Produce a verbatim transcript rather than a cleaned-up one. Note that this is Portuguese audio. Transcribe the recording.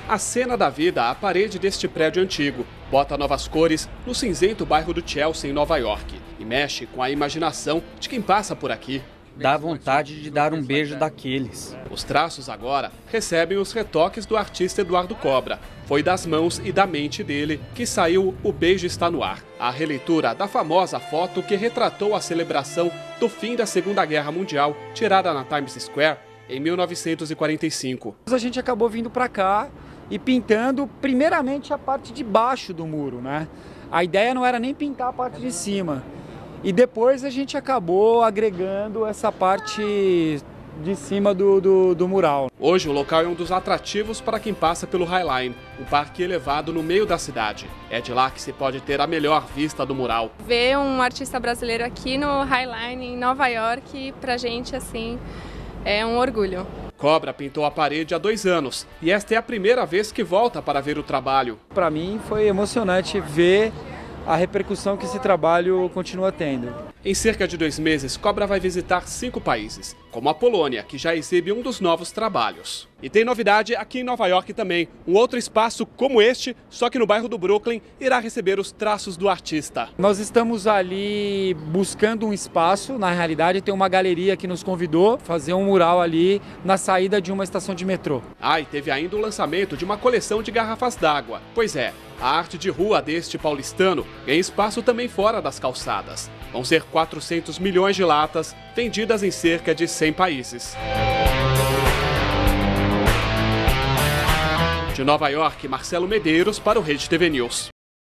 Acena da vida a parede deste prédio antigo, bota novas cores no cinzento bairro do Chelsea, em Nova York, e mexe com a imaginação de quem passa por aqui. Dá vontade de dar um beijo daqueles. Os traços agora recebem os retoques do artista Eduardo Cobra. Foi das mãos e da mente dele que saiu O Beijo Está no Ar, a releitura da famosa foto que retratou a celebração do fim da Segunda Guerra Mundial, tirada na Times Square em mil novecentos e quarenta e cinco. A gente acabou vindo para cá e pintando primeiramente a parte de baixo do muro, né? A ideia não era nem pintar a parte de cima. E depois a gente acabou agregando essa parte de cima do, do, do mural. Hoje o local é um dos atrativos para quem passa pelo High Line, um parque elevado no meio da cidade. É de lá que se pode ter a melhor vista do mural. Ver um artista brasileiro aqui no High Line, em Nova York, pra gente, assim, é um orgulho. Cobra pintou a parede há dois anos e esta é a primeira vez que volta para ver o trabalho. Para mim foi emocionante ver a repercussão que esse trabalho continua tendo. Em cerca de dois meses, Cobra vai visitar cinco países, como a Polônia, que já exibe um dos novos trabalhos. E tem novidade aqui em Nova York também. Um outro espaço como este, só que no bairro do Brooklyn, irá receber os traços do artista. Nós estamos ali buscando um espaço, na realidade tem uma galeria que nos convidou a fazer um mural ali na saída de uma estação de metrô. Ah, e teve ainda o lançamento de uma coleção de garrafas d'água. Pois é, a arte de rua deste paulistano ganha espaço também fora das calçadas. Vão ser quatrocentos milhões de latas, vendidas em cerca de cem países. De Nova York, Marcelo Medeiros para o Rede T V News.